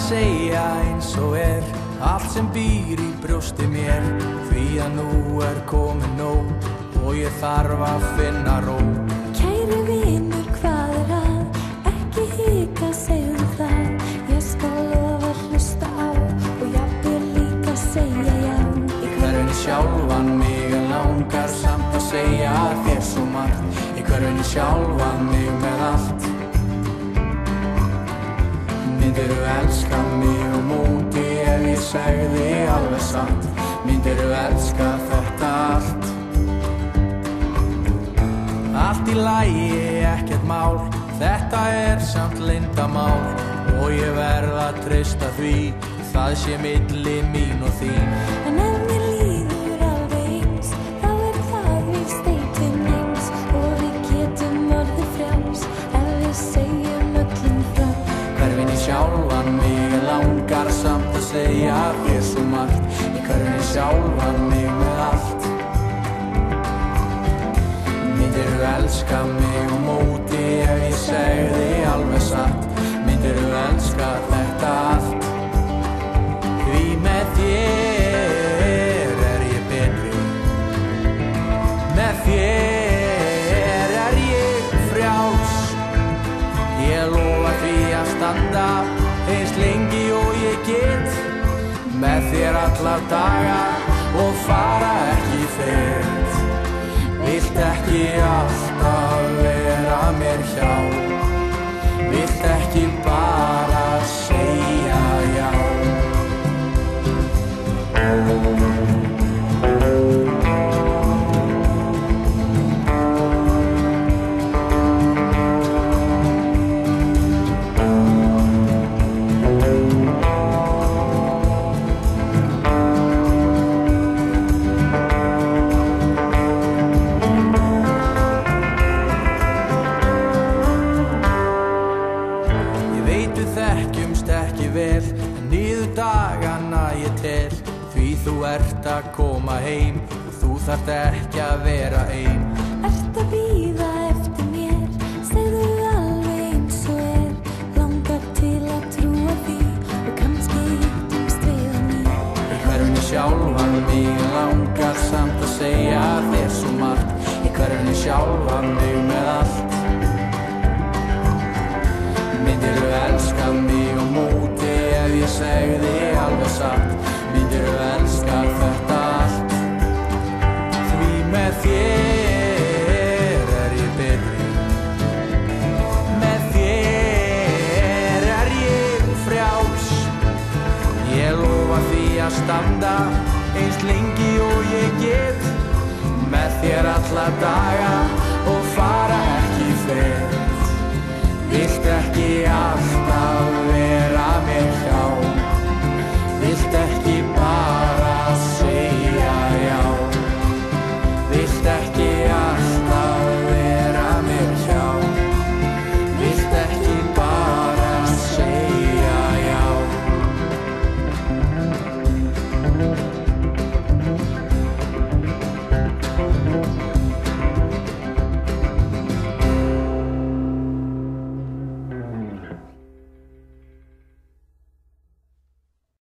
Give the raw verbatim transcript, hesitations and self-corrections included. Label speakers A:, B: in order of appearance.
A: segja eins og er allt sem býr í brjósti mér, því að nú er komið nóg og ég þarf að finna ró.
B: Kæri vinur, hvað er að? Ekki hika, segðu það. Ég skal lofa að hlusta á og jafnvel líka segja já.
A: Í hverjunni sjálfan mig langar samt að segja þér svo margt. Í hverjunni sjálfan mig með allt. Myndirðu elska mig á móti ef ég segði alveg satt? Myndirðu elska þetta allt? Allt í lagi, ekkert mál, þetta er samt leyndarmál og ég verð að treysta því, það sé milli mín og þín.
B: En ef mér líður alveg eins, þá er það við steytum eins og við getum orðið frjáls ef við segjum öllum frá.
A: Hverfinni sjálfan mig langar samt að segja þér svo margt. Í hverfinni sjálfan mig með allt. Myndirðu elska mig á móti ef ég segði alveg satt? Myndirðu elska þetta allt? Því með þér er ég betri. Með þér er ég frjáls. Ég lofa því að standa eins lengi og ég get með þér alla daga og fara ekki fet. Vilt ekki alltaf vera mér hjá, vilt ekki bara segja já. Þú ert að koma heim og þú þarft ekki að vera ein.
B: Ert að bíða eftir mér, segðu alveg eins og er. Langar til að trúa því og kannski hittumst við á ný.
A: Í hverjunni sjálfan mig langar samt að segja þér svo margt. Í hverjunni sjálfan mig með allt. Myndirðu elska mig á móti ef ég segði alveg satt? Myndirðu elska þetta allt? Því með þér er ég betri. Með þér er ég frjáls. Ég lofa því að standa eins lengi og ég get með þér alla daga og fara ekki fet. Vilt ekki alltaf vera mér hjá, vilt ekki bara segja já. Vilt ekki alltaf vera mér hjá, vilt ekki bara segja já.